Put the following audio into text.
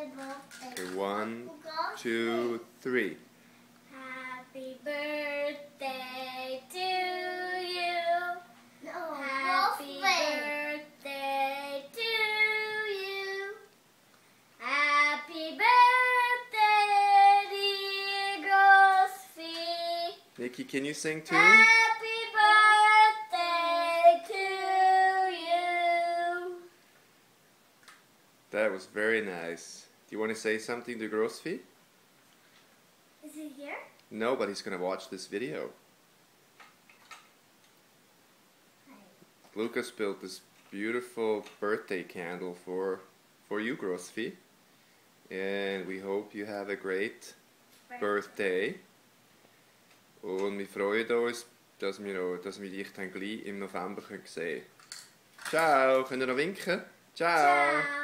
Okay, 1, 2, 3. Happy birthday to you. Happy birthday to you. Happy birthday, dear Grosvi. Nikki, can you sing too? Happy birthday to you. That was very nice. Do you want to say something to Grosvi? Is he here? No, but he's going to watch this video. Lucas built this beautiful birthday candle for you, Grosvi. And we hope you have a great birthday. Und wir freuen uns, dass wir dich dann gleich im November sehen können. Ciao, könnt ihr noch winken? Ciao! Ciao.